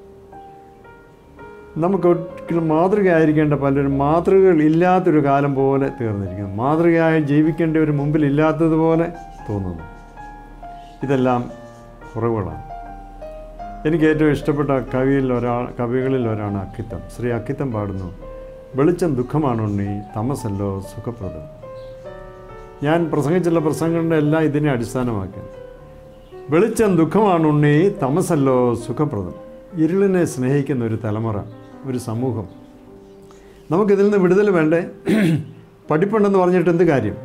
Speaker 2: നമുക്ക് ഒരിക്കലും മാതൃകയായിരിക്കേണ്ട പലരും മാതൃകകൾ ഇല്ലാത്തൊരു കാലം പോലെ തീർന്നിരിക്കുന്നു. മാതൃകയായി ജീവിക്കേണ്ടവർ മുമ്പിൽ ഇല്ലാത്തതുപോലെ തോന്നുന്നു. ഇതെല്ലാം കുറവുകളാണ്. എനിക്ക് ഏറ്റവും ഇഷ്ടപ്പെട്ട കവിയിൽ ഒരാൾ കവികളിൽ ഒരാളാണ് അക്കിത്തം. ശ്രീ അക്കിത്തം പാടുന്നു, വെളിച്ചം ദുഃഖമാണുണ്ണി, തമസല്ലോ സുഖപ്രദം. ഞാൻ പ്രസംഗിച്ചുള്ള പ്രസംഗങ്ങളുടെ എല്ലാം ഇതിനെ അടിസ്ഥാനമാക്കി. വെളിച്ചം ദുഃഖമാണുണ്ണി, തമസല്ലോ സുഖപ്രദം. ഇരുളിനെ സ്നേഹിക്കുന്ന ഒരു തലമുറ, ഒരു സമൂഹം. നമുക്കിതിൽ നിന്ന് വിടുതൽ വേണ്ടേ? പഠിപ്പുണ്ടെന്ന് പറഞ്ഞിട്ട് എന്ത് കാര്യം?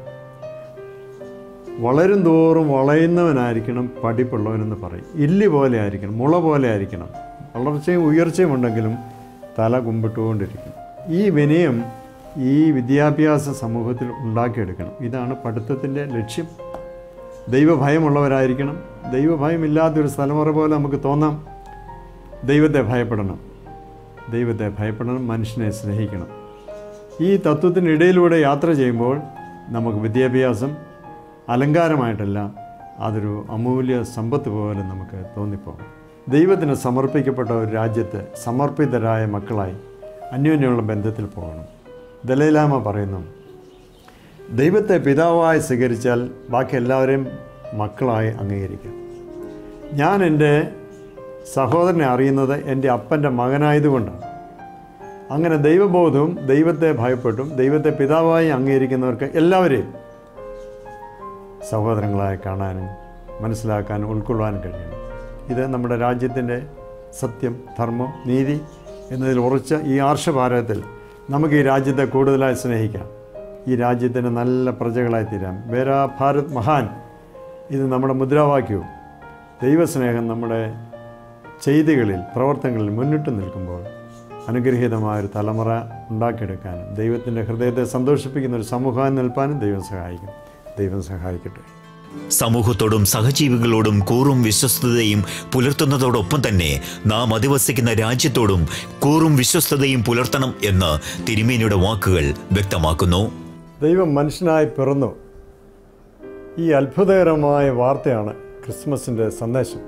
Speaker 2: വളരും തോറും വളയുന്നവനായിരിക്കണം പഠിപ്പുള്ളവനെന്ന് പറയും. ഇല്ലി പോലെ ആയിരിക്കണം, മുള പോലെ ആയിരിക്കണം. വളർച്ചയും ഉയർച്ചയും ഉണ്ടെങ്കിലും തല കുമ്പിട്ടുകൊണ്ടിരിക്കണം. ഈ വിനയം ഈ വിദ്യാഭ്യാസ സമൂഹത്തിൽ ഉണ്ടാക്കിയെടുക്കണം. ഇതാണ് പഠിത്തത്തിൻ്റെ ലക്ഷ്യം. ദൈവഭയമുള്ളവരായിരിക്കണം. ദൈവഭയമില്ലാത്തൊരു തലമുറ പോലെ നമുക്ക് തോന്നാം. ദൈവത്തെ ഭയപ്പെടണം, ദൈവത്തെ ഭയപ്പെടണം, മനുഷ്യനെ സ്നേഹിക്കണം. ഈ തത്വത്തിനിടയിലൂടെ യാത്ര ചെയ്യുമ്പോൾ നമുക്ക് വിദ്യാഭ്യാസം അലങ്കാരമായിട്ടല്ല, അതൊരു അമൂല്യ സമ്പത്ത് പോലെ നമുക്ക് തോന്നിപ്പോകും. ദൈവത്തിന് സമർപ്പിക്കപ്പെട്ട ഒരു രാജ്യത്ത് സമർപ്പിതരായ മക്കളായി അന്യോന്യമുള്ള ബന്ധത്തിൽ പോകണം. ദലൈലാമ പറയുന്നു, ദൈവത്തെ പിതാവായി സ്വീകരിച്ചാൽ ബാക്കി എല്ലാവരെയും മക്കളായി അംഗീകരിക്കാം. ഞാൻ എൻ്റെ സഹോദരനെ അറിയുന്നത് എൻ്റെ അപ്പൻ്റെ മകനായതുകൊണ്ടാണ്. അങ്ങനെ ദൈവബോധവും ദൈവത്തെ ഭയപ്പെട്ടും ദൈവത്തെ പിതാവായി അംഗീകരിക്കുന്നവർക്ക് എല്ലാവരെയും സഹോദരങ്ങളായി കാണാനും മനസ്സിലാക്കാനും ഉൾക്കൊള്ളാനും കഴിയണം. ഇത് നമ്മുടെ രാജ്യത്തിൻ്റെ സത്യം, ധർമ്മം, നീതി എന്നതിൽ ഉറച്ച ഈ ആർഷഭാരതത്തിൽ നമുക്ക് ഈ രാജ്യത്തെ കൂടുതലായി സ്നേഹിക്കാം. ഈ രാജ്യത്തിൻ്റെ നല്ല പ്രജകളായി തീരാം. മേരാ ഭാരത് മഹാൻ, ഇത് നമ്മുടെ മുദ്രാവാക്യവും. ദൈവസ്നേഹം നമ്മുടെ ചെയ്തികളിൽ, പ്രവർത്തനങ്ങളിൽ മുന്നിട്ട് നിൽക്കുമ്പോൾ അനുഗ്രഹീതമായൊരു തലമുറ ഉണ്ടാക്കിയെടുക്കാനും ദൈവത്തിൻ്റെ ഹൃദയത്തെ സന്തോഷിപ്പിക്കുന്ന ഒരു സമൂഹമായി നിൽപ്പാനും ദൈവം സഹായിക്കും. ദൈവം സഹായിക്കട്ടെ.
Speaker 1: സമൂഹത്തോടും സഹജീവികളോടും കൂറും വിശ്വസ്തതയും പുലർത്തുന്നതോടൊപ്പം തന്നെ നാം അധിവസിക്കുന്ന രാജ്യത്തോടും കൂറും വിശ്വസ്തതയും പുലർത്തണം എന്ന് തിരുമേനിയുടെ വാക്കുകൾ വ്യക്തമാക്കുന്നു.
Speaker 2: ദൈവം മനുഷ്യനായി പിറന്നു. ഈ അത്ഭുതകരമായ വാർത്തയാണ് ക്രിസ്മസിൻ്റെ സന്ദേശം.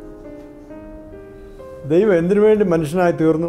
Speaker 2: ദൈവം എന്തിനു വേണ്ടി മനുഷ്യനായി തീർന്നു?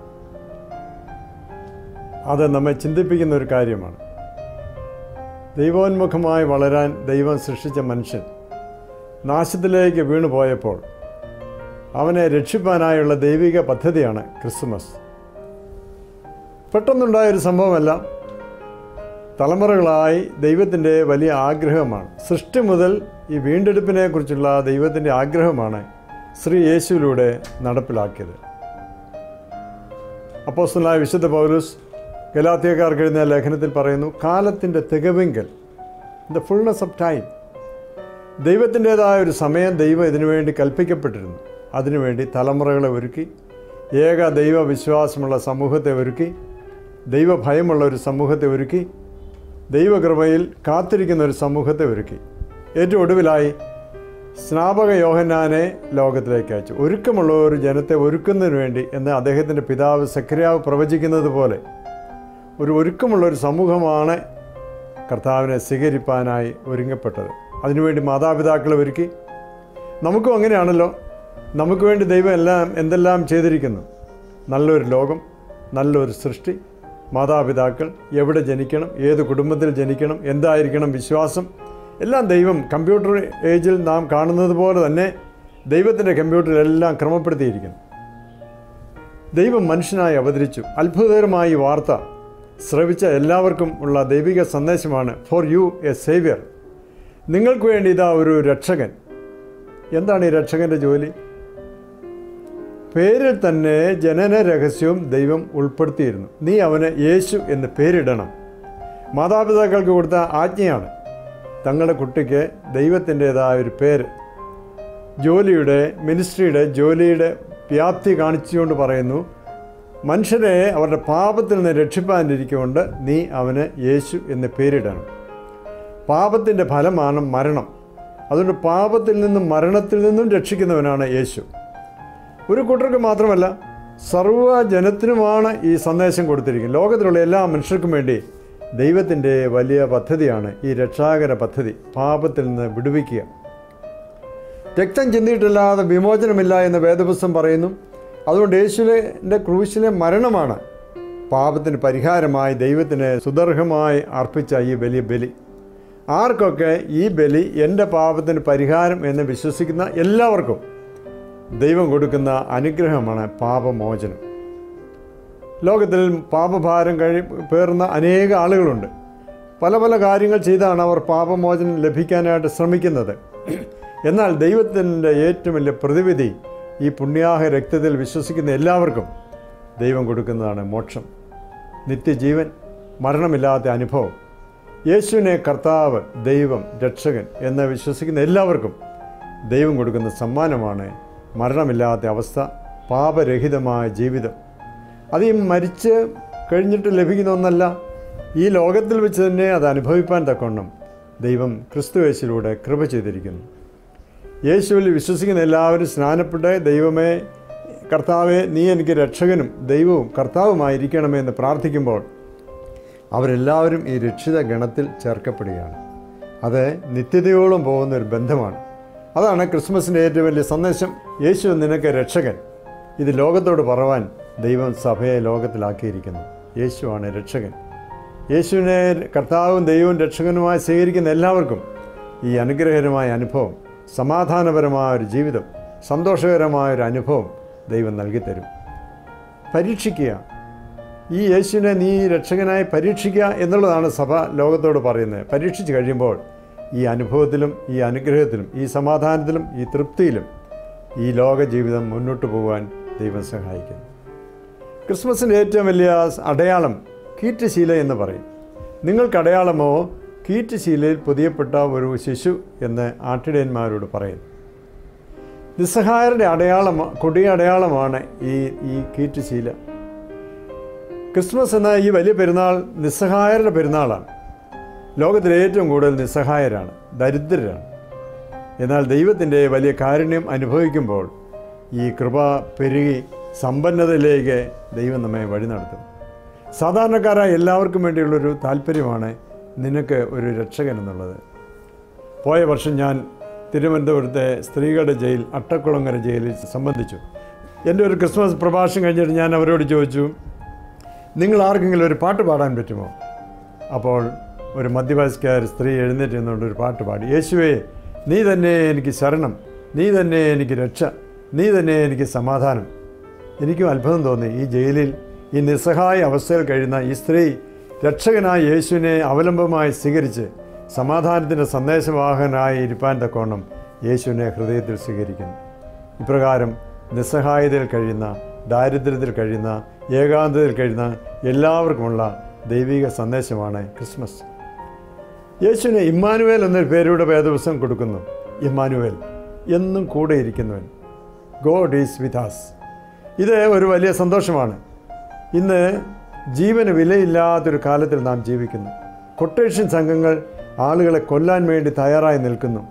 Speaker 2: അത് നമ്മെ ചിന്തിപ്പിക്കുന്ന ഒരു കാര്യമാണ്. ദൈവോന്മുഖമായി വളരാൻ ദൈവം സൃഷ്ടിച്ച മനുഷ്യൻ നാശത്തിലേക്ക് വീണുപോയപ്പോൾ അവനെ രക്ഷിപ്പാനായുള്ള ദൈവിക പദ്ധതിയാണ് ക്രിസ്മസ്. പെട്ടെന്നുണ്ടായൊരു സംഭവമല്ല. തലമുറകളായി ദൈവത്തിൻ്റെ വലിയ ആഗ്രഹമാണ്. സൃഷ്ടി മുതൽ ഈ വീണ്ടെടുപ്പിനെക്കുറിച്ചുള്ള ദൈവത്തിൻ്റെ ആഗ്രഹമാണ് ശ്രീ യേശുവിലൂടെ നടപ്പിലാക്കിയത്. അപ്പോസ്തലനായ വിശുദ്ധ പൗലോസ് ഗലാത്യക്കാർക്ക് എഴുതിയ ലേഖനത്തിൽ പറയുന്നു, കാലത്തിൻ്റെ തികവെങ്കിൽ, ദ ഫുൾനെസ് ഓഫ് ടൈം, ദൈവത്തിൻ്റേതായ ഒരു സമയം ദൈവം ഇതിനുവേണ്ടി കൽപ്പിക്കപ്പെട്ടിരുന്നു. അതിനുവേണ്ടി തലമുറകളെ ഒരുക്കി, ഏക ദൈവവിശ്വാസമുള്ള സമൂഹത്തെ ഒരുക്കി, ദൈവഭയമുള്ള ഒരു സമൂഹത്തെ ഒരുക്കി, ദൈവകൃപയിൽ കാത്തിരിക്കുന്ന ഒരു സമൂഹത്തെ ഒരുക്കി. ഏറ്റവും ഒടുവിലായി സ്നാപക യോഹന്നാനെ ലോകത്തിലേക്ക് അയച്ചു. ഒരുക്കമുള്ള ഒരു ജനത്തെ ഒരുക്കുന്നതിന് വേണ്ടി എന്ന് അദ്ദേഹത്തിൻ്റെ പിതാവ് സഖര്യാവ് പ്രവചിക്കുന്നത് പോലെ ഒരു ഒരുക്കമുള്ള ഒരു സമൂഹമാണ് കർത്താവിനെ സ്വീകരിപ്പാനായി ഒരുങ്ങപ്പെട്ടത്. അതിനുവേണ്ടി മാതാപിതാക്കളെ ഒരുക്കി. നമുക്കും അങ്ങനെയാണല്ലോ. നമുക്ക് വേണ്ടി ദൈവം എല്ലാം എന്തെല്ലാം ചെയ്തിരിക്കുന്നു. നല്ലൊരു ലോകം, നല്ലൊരു സൃഷ്ടി, മാതാപിതാക്കൾ, എവിടെ ജനിക്കണം, ഏത് കുടുംബത്തിൽ ജനിക്കണം, എന്തായിരിക്കണം വിശ്വാസം, എല്ലാം ദൈവം കമ്പ്യൂട്ടർ ഏജിൽ നാം കാണുന്നത് പോലെ തന്നെ ദൈവത്തിൻ്റെ കമ്പ്യൂട്ടറിലെല്ലാം ക്രമപ്പെടുത്തിയിരിക്കുന്നു. ദൈവം മനുഷ്യനായി അവതരിച്ചു. അത്ഭുതകരമായ ഈ വാർത്ത ശ്രവിച്ച എല്ലാവർക്കും ഉള്ള ദൈവിക സന്ദേശമാണ് ഫോർ യു എ സേവ്യർ. നിങ്ങൾക്ക് വേണ്ടി ഇതാ ഒരു രക്ഷകൻ. എന്താണ് ഈ രക്ഷകൻ്റെ ജോലി? പേരിൽ തന്നെ ജനന രഹസ്യവും ദൈവം ഉൾപ്പെടുത്തിയിരുന്നു. നീ അവന് യേശു എന്ന് പേരിടണം. മാതാപിതാക്കൾക്ക് കൊടുത്ത ആജ്ഞയാണ് തങ്ങളുടെ കുട്ടിക്ക് ദൈവത്തിൻ്റേതായ ഒരു പേര്. ജോലിയുടെ മിനിസ്ട്രിയുടെ ജോലിയുടെ വ്യാപ്തി കാണിച്ചുകൊണ്ട് പറയുന്നു, മനുഷ്യരെ അവരുടെ പാപത്തിൽ നിന്ന് രക്ഷിപ്പാനിരിക്കൊണ്ട് നീ അവന് യേശു എന്ന് പേരിടണം. പാപത്തിൻ്റെ ഫലമാണ് മരണം. അതുകൊണ്ട് പാപത്തിൽ നിന്നും മരണത്തിൽ നിന്നും രക്ഷിക്കുന്നവനാണ് യേശു. ഒരു കൂട്ടർക്ക് മാത്രമല്ല, സർവ്വജനത്തിനുമാണ് ഈ സന്ദേശം കൊടുത്തിരിക്കുന്നത്. ലോകത്തിലുള്ള എല്ലാ മനുഷ്യർക്കും വേണ്ടി ദൈവത്തിൻ്റെ വലിയ പദ്ധതിയാണ് ഈ രക്ഷാകര പദ്ധതി, പാപത്തിൽ നിന്ന് വിടുവിക്കുക. രക്തം ചിന്തിയിട്ടില്ലാതെ വിമോചനമില്ല എന്ന് വേദപുസ്തകം പറയുന്നു. അതുകൊണ്ട് യേശുവിൻ്റെ ക്രൂശിലെ മരണമാണ് പാപത്തിന് പരിഹാരമായി ദൈവത്തിന് സുദർഹമായി അർപ്പിച്ച ഈ വലിയ ബലി. ആർക്കൊക്കെ ഈ ബലി എൻ്റെ പാപത്തിന് പരിഹാരം എന്ന് വിശ്വസിക്കുന്ന എല്ലാവർക്കും ദൈവം കൊടുക്കുന്ന അനുഗ്രഹമാണ് പാപമോചനം. ലോകത്തിൽ പാപഭാരം കഴി പേറുന്ന അനേക ആളുകളുണ്ട്. പല പല കാര്യങ്ങൾ ചെയ്താണ് അവർ പാപമോചനം ലഭിക്കാനായിട്ട് ശ്രമിക്കുന്നത്. എന്നാൽ ദൈവത്തിൻ്റെ ഏറ്റവും വലിയ പ്രതിവിധി ഈ പുണ്യാഹ രക്തത്തിൽ വിശ്വസിക്കുന്ന എല്ലാവർക്കും ദൈവം കൊടുക്കുന്നതാണ് മോക്ഷം, നിത്യജീവൻ, മരണമില്ലാത്ത അനുഭവം. യേശുവിനെ കർത്താവ്, ദൈവം, രക്ഷകൻ എന്ന് വിശ്വസിക്കുന്ന എല്ലാവർക്കും ദൈവം കൊടുക്കുന്ന സമ്മാനമാണ് മരണമില്ലാത്ത അവസ്ഥ, പാപരഹിതമായ ജീവിതം. അത് ഈ മരിച്ച് കഴിഞ്ഞിട്ട് ലഭിക്കുന്ന ഒന്നല്ല. ഈ ലോകത്തിൽ വെച്ച് തന്നെ അത് അനുഭവിപ്പാൻ തക്കവണ്ണം ദൈവം ക്രിസ്തുയേശുവിലൂടെ കൃപ ചെയ്തിരിക്കുന്നു. യേശുവിൽ വിശ്വസിക്കുന്ന എല്ലാവരും സ്നാനപ്പെട്ട് ദൈവമേ കർത്താവെ നീ എനിക്ക് രക്ഷകനും ദൈവവും കർത്താവുമായിരിക്കണമേ എന്ന് പ്രാർത്ഥിക്കുമ്പോൾ അവരെല്ലാവരും ഈ രക്ഷിത ഗണത്തിൽ ചേർക്കപ്പെടുകയാണ്. അത് നിത്യതയോളം പോകുന്ന ഒരു ബന്ധമാണ്. അതാണ് ക്രിസ്മസിൻ്റെ ഏറ്റവും വലിയ സന്ദേശം. യേശു നിനക്ക് രക്ഷകൻ. ഇത് ലോകത്തോട് പറവാൻ ദൈവം സഭയെ ലോകത്തിലാക്കിയിരിക്കുന്നു. യേശുവാണ് രക്ഷകൻ. യേശുവിനെ കർത്താവും ദൈവവും രക്ഷകനുമായി സ്വീകരിക്കുന്ന എല്ലാവർക്കും ഈ അനുഗ്രഹകരമായ അനുഭവം, സമാധാനപരമായ ഒരു ജീവിതം, സന്തോഷകരമായൊരു അനുഭവം ദൈവം നൽകിത്തരും. പരീക്ഷിക്കുക. ഈ യേശുവിനെ നീ രക്ഷകനായി പരീക്ഷിക്കുക എന്നുള്ളതാണ് സഭ ലോകത്തോട് പറയുന്നത്. പരീക്ഷിച്ച് കഴിയുമ്പോൾ ഈ അനുഭവത്തിലും ഈ അനുഗ്രഹത്തിലും ഈ സമാധാനത്തിലും ഈ തൃപ്തിയിലും ഈ ലോക ജീവിതം മുന്നോട്ട് പോകുവാൻ ദൈവം സഹായിക്കുന്നു. ക്രിസ്മസിൻ്റെ ഏറ്റവും വലിയ അടയാളം കീറ്റുശീല എന്ന് പറയും. നിങ്ങൾക്ക് അടയാളമോ കീറ്റുശീലയിൽ പൊതിയപ്പെട്ട ഒരു ശിശു എന്ന് ആട്ടിടയന്മാരോട് പറയുന്നു. നിസ്സഹായരുടെ അടയാളം, കൊടിയ അടയാളമാണ് ഈ ഈ കീറ്റുശീല. ക്രിസ്മസ് എന്ന ഈ വലിയ പെരുന്നാൾ നിസ്സഹായരുടെ പെരുന്നാളാണ്. ലോകത്തിലെ ഏറ്റവും കൂടുതൽ നിസ്സഹായരാണ്, ദരിദ്രരാണ്. എന്നാൽ ദൈവത്തിൻ്റെ വലിയ കാരുണ്യം അനുഭവിക്കുമ്പോൾ ഈ കൃപ പെരുകി സമ്പന്നതയിലേക്ക് ദൈവം നമ്മെ വഴി നടത്തും. സാധാരണക്കാരായ എല്ലാവർക്കും വേണ്ടിയുള്ളൊരു താല്പര്യമാണ് നിനക്ക് ഒരു രക്ഷകൻ എന്നുള്ളത്. പോയ വർഷം ഞാൻ തിരുവനന്തപുരത്തെ സ്ത്രീകളുടെ ജയിൽ, അട്ടക്കുളങ്ങര ജയിലിൽ സംബന്ധിച്ചു. എൻ്റെ ഒരു ക്രിസ്മസ് പ്രഭാഷണം കഴിഞ്ഞിട്ട് ഞാൻ അവരോട് ചോദിച്ചു, നിങ്ങൾ ആർക്കെങ്കിലും ഒരു പാട്ട് പാടാൻ പറ്റുമോ? അപ്പോൾ ഒരു മധ്യവയസ്കയായ സ്ത്രീ എഴുന്നേറ്റ് നിന്നുകൊണ്ട് ഒരു പാട്ട് പാടി. യേശുവേ നീ തന്നെ എനിക്ക് ശരണം, നീ തന്നെ എനിക്ക് രക്ഷ, നീ തന്നെ എനിക്ക് സമാധാനം. എനിക്കും അത്ഭുതം തോന്നി. ഈ ജയിലിൽ ഈ നിസ്സഹായ അവസ്ഥയിൽ കഴിയുന്ന ഈ സ്ത്രീ രക്ഷകനായ യേശുവിനെ അവലംബമായി സ്വീകരിച്ച് സമാധാനത്തിൻ്റെ സന്ദേശവാഹകനായി ഇരിപ്പാൻ തക്കോണം യേശുവിനെ ഹൃദയത്തിൽ സ്വീകരിക്കുന്നു. ഇപ്രകാരം നിസ്സഹായതയിൽ കഴിയുന്ന, ദാരിദ്ര്യത്തിൽ കഴിയുന്ന, ഏകാന്തതയിൽ കഴിയുന്ന എല്ലാവർക്കുമുള്ള ദൈവിക സന്ദേശമാണ് ക്രിസ്മസ്. യേശുവിനെ ഇമ്മാനുവേൽ എന്നൊരു പേരുടെ വേദപുസ്തകം കൊടുക്കുന്നു. ഇമ്മാനുവേൽ, എന്നും കൂടെ ഇരിക്കുന്നവൻ. God is with us. ഇത് ഒരു വലിയ സന്തോഷമാണ്. ഇന്ന് ജീവന് വിലയില്ലാത്തൊരു കാലത്തിൽ നാം ജീവിക്കുന്നു. കൊട്ടേഷൻ സംഘങ്ങൾ ആളുകളെ കൊല്ലാൻ വേണ്ടി തയ്യാറായി നിൽക്കുന്നു.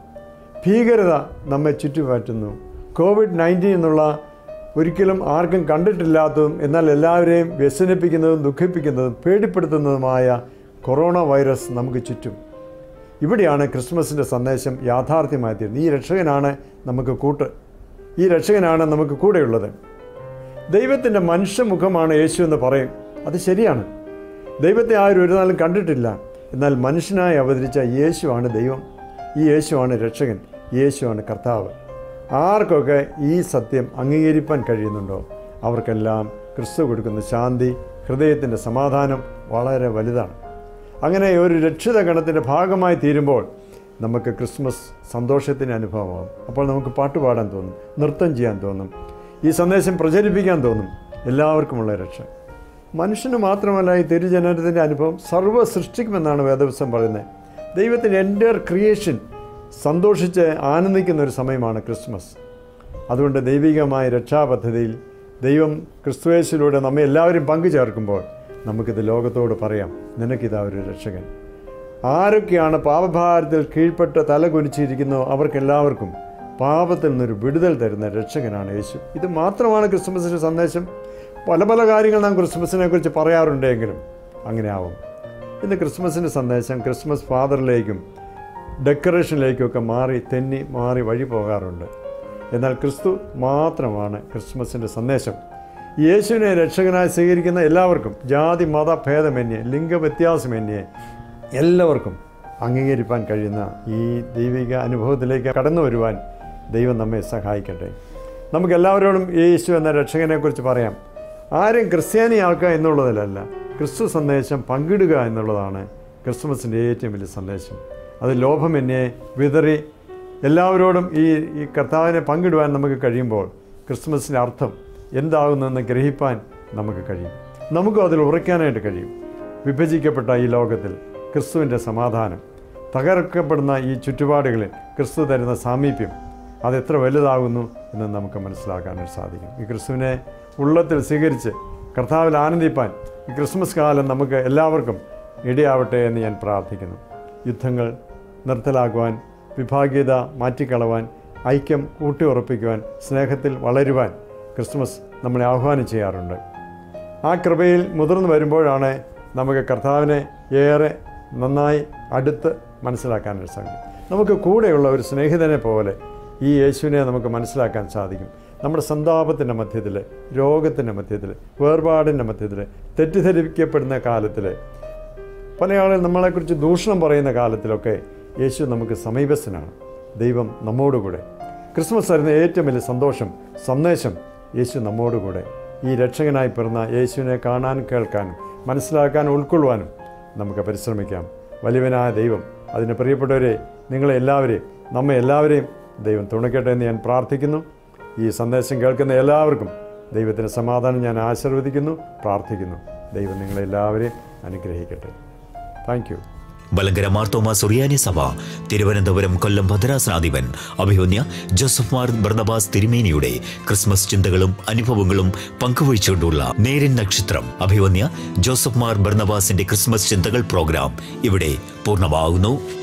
Speaker 2: ഭീകരത നമ്മെ ചുറ്റുപാറ്റുന്നു. കോവിഡ് നയൻറ്റീൻ എന്നുള്ള ഒരിക്കലും ആർക്കും കണ്ടിട്ടില്ലാത്തതും എന്നാൽ എല്ലാവരെയും വ്യസനിപ്പിക്കുന്നതും ദുഃഖിപ്പിക്കുന്നതും പേടിപ്പെടുത്തുന്നതുമായ കൊറോണ വൈറസ് നമുക്ക് ചുറ്റും. ഇവിടെയാണ് ക്രിസ്മസിൻ്റെ സന്ദേശം യാഥാർത്ഥ്യമായി തീരുന്നത്. ഈ രക്ഷകനാണ് നമുക്ക് കൂട്ട്, ഈ രക്ഷകനാണ് നമുക്ക് കൂടെയുള്ളത്. ദൈവത്തിൻ്റെ മനുഷ്യമുഖമാണ് യേശു എന്ന് പറയും. അത് ശരിയാണ്. ദൈവത്തെ ആരും ഒരു നാളും കണ്ടിട്ടില്ല. എന്നാൽ മനുഷ്യനായി അവതരിച്ച യേശുവാണ് ദൈവം. ഈ യേശുവാണ് രക്ഷകൻ, യേശുവാണ് കർത്താവ്. ആർക്കൊക്കെ ഈ സത്യം അംഗീകരിക്കാൻ കഴിയുന്നുണ്ടോ അവർക്കെല്ലാം ക്രിസ്തു കൊടുക്കുന്ന ശാന്തി, ഹൃദയത്തിൻ്റെ സമാധാനം വളരെ വലുതാണ്. അങ്ങനെ ഒരു രക്ഷിത ഗണത്തിൻ്റെ ഭാഗമായി തീരുമ്പോൾ നമുക്ക് ക്രിസ്മസ് സന്തോഷത്തിൻ്റെ അനുഭവമാകും. അപ്പോൾ നമുക്ക് പാട്ടുപാടാൻ തോന്നും, നൃത്തം ചെയ്യാൻ തോന്നും, ഈ സന്ദേശം പ്രചരിപ്പിക്കാൻ തോന്നും. എല്ലാവർക്കുമുള്ള രക്ഷ മനുഷ്യന് മാത്രമല്ല, ഈ തിരുജനനത്തിൻ്റെ അനുഭവം സർവ്വ സൃഷ്ടിക്കുമെന്നാണ് വേദപുസ്തകം പറയുന്നത്. ദൈവത്തിൻ്റെ എൻ്റയർ ക്രിയേഷൻ സന്തോഷിച്ച് ആനന്ദിക്കുന്ന ഒരു സമയമാണ് ക്രിസ്മസ്. അതുകൊണ്ട് ദൈവികമായ രക്ഷാപദ്ധതിയിൽ ദൈവം ക്രിസ്തുയേശുവിലൂടെ നമ്മെ എല്ലാവരും പങ്കുചേർക്കുമ്പോൾ നമുക്കിത് ലോകത്തോട് പറയാം, നിനക്കിതാ ഒരു രക്ഷകൻ. ആരൊക്കെയാണ് പാപഭാരത്തിൽ കീഴ്പ്പെട്ട് തല കുനിച്ചിരിക്കുന്നോ അവർക്കെല്ലാവർക്കും പാപത്തിൽ നിന്നൊരു വിടുതൽ തരുന്ന രക്ഷകനാണ് യേശു. ഇത് മാത്രമാണ് ക്രിസ്മസിൻ്റെ സന്ദേശം. പല പല കാര്യങ്ങൾ നാം ക്രിസ്മസിനെ കുറിച്ച് പറയാറുണ്ടെങ്കിലും അങ്ങനെ ആവും. ഇന്ന് ക്രിസ്മസിൻ്റെ സന്ദേശം ക്രിസ്മസ് ഫാദറിലേക്കും ഡെക്കറേഷനിലേക്കൊക്കെ മാറി തെന്നി മാറി വഴി പോകാറുണ്ട്. എന്നാൽ ക്രിസ്തു മാത്രമാണ് ക്രിസ്മസിൻ്റെ സന്ദേശം. യേശുവിനെ രക്ഷകനായി സ്വീകരിക്കുന്ന എല്ലാവർക്കും, ജാതി മത ഭേദമന്യേ, ലിംഗവ്യത്യാസമന്യേ എല്ലാവർക്കും അംഗീകരിക്കാൻ കഴിയുന്ന ഈ ദൈവിക അനുഭവത്തിലേക്ക് കടന്നു വരുവാൻ ദൈവം നമ്മെ സഹായിക്കട്ടെ. നമുക്കെല്ലാവരോടും യേശു എന്ന രക്ഷകനെക്കുറിച്ച് പറയാം. ആരും ക്രിസ്ത്യാനിയാക്കുക എന്നുള്ളതിലല്ല, ക്രിസ്തു സന്ദേശം പങ്കിടുക എന്നുള്ളതാണ് ക്രിസ്മസിൻ്റെ ഏറ്റവും വലിയ സന്ദേശം. അത് ലോഭമെന്നെ വിതറി എല്ലാവരോടും ഈ ഈ കർത്താവിനെ പങ്കിടുവാൻ നമുക്ക് കഴിയുമ്പോൾ ക്രിസ്മസിൻ്റെ അർത്ഥം എന്താകുന്നെന്ന് ഗ്രഹിപ്പാൻ നമുക്ക് കഴിയും. നമുക്കും അതിൽ ഉറയ്ക്കാനായിട്ട് കഴിയും. വിഭജിക്കപ്പെട്ട ഈ ലോകത്തിൽ ക്രിസ്തുവിൻ്റെ സമാധാനം, തകർക്കപ്പെടുന്ന ഈ ചുറ്റുപാടുകളിൽ ക്രിസ്തു തരുന്ന സാമീപ്യം അതെത്ര വലുതാകുന്നു എന്ന് നമുക്ക് മനസ്സിലാക്കാനായിട്ട് സാധിക്കും. ഈ ക്രിസ്തുവിനെ ഉള്ളത്തിൽ സ്വീകരിച്ച് കർത്താവിൽ ആനന്ദിപ്പാൻ ഈ ക്രിസ്മസ് കാലം നമുക്ക് എല്ലാവർക്കും ഇടയാവട്ടെ എന്ന് ഞാൻ പ്രാർത്ഥിക്കുന്നു. യുദ്ധങ്ങൾ നിർത്തലാക്കുവാൻ, വിഭാഗീയത മാറ്റിക്കളവാൻ, ഐക്യം ഊട്ടിയുറപ്പിക്കുവാൻ, സ്നേഹത്തിൽ വളരുവാൻ ക്രിസ്മസ് നമ്മളെ ആഹ്വാനം ചെയ്യാറുണ്ട്. ആ കൃപയിൽ മുതിർന്നു വരുമ്പോഴാണ് നമുക്ക് കർത്താവിനെ ഏറെ നന്നായി അടുത്ത് മനസ്സിലാക്കാനായിട്ട് സാധിക്കും. നമുക്ക് കൂടെയുള്ള ഒരു സ്നേഹിതനെ പോലെ ഈ യേശുവിനെ നമുക്ക് മനസ്സിലാക്കാൻ സാധിക്കും. നമ്മുടെ സന്താപത്തിൻ്റെ മധ്യത്തിൽ, രോഗത്തിൻ്റെ മധ്യത്തിൽ, വേർപാടിൻ്റെ മധ്യത്തിൽ, തെറ്റിദ്ധരിക്കപ്പെടുന്ന കാലത്തിൽ, പല ആളുകൾ നമ്മളെക്കുറിച്ച് ദൂഷണം പറയുന്ന കാലത്തിലൊക്കെ യേശു നമുക്ക് സമീപസ്ഥനാണ്. ദൈവം നമ്മോടുകൂടെ. ക്രിസ്മസ് തരുന്ന ഏറ്റവും വലിയ സന്തോഷം, സന്ദേശം യേശു നമ്മോടുകൂടെ. ഈ രക്ഷകനായി പിറന്ന യേശുവിനെ കാണാനും കേൾക്കാനും മനസ്സിലാക്കാനും ഉൾക്കൊള്ളുവാനും നമുക്ക് പരിശ്രമിക്കാം. വലിയവനായ ദൈവം അതിന് പ്രിയപ്പെട്ടവരെ, നിങ്ങളെ എല്ലാവരെയും, നമ്മെ എല്ലാവരെയും ദൈവം തുണയ്ക്കട്ടെ എന്ന് ഞാൻ പ്രാർത്ഥിക്കുന്നു. ഈ സന്ദേശം കേൾക്കുന്ന എല്ലാവർക്കും ദൈവത്തിൻ്റെ സമാധാനം ഞാൻ ആശീർവദിക്കുന്നു, പ്രാർത്ഥിക്കുന്നു. ദൈവം നിങ്ങളെല്ലാവരെയും അനുഗ്രഹിക്കട്ടെ. Thank you.
Speaker 1: മലങ്കര മാർത്തോമാ സുറിയാനി സഭ തിരുവനന്തപുരം കൊല്ലം ഭദ്രാസനാധിപൻ അഭിവന്യ ജോസഫ് മാർ ബർന്നബാസ് തിരുമേനിയുടെ ക്രിസ്മസ് ചിന്തകളും അനുഭവങ്ങളും പങ്കുവഹിച്ചുകൊണ്ടുള്ള നേരിൻ നക്ഷത്രം അഭിവന്യ ജോസഫ് മാർ ബർന്നബാസിന്റെ ക്രിസ്മസ് ചിന്തകൾ പ്രോഗ്രാം ഇവിടെ പൂർണ്ണമാകുന്നു.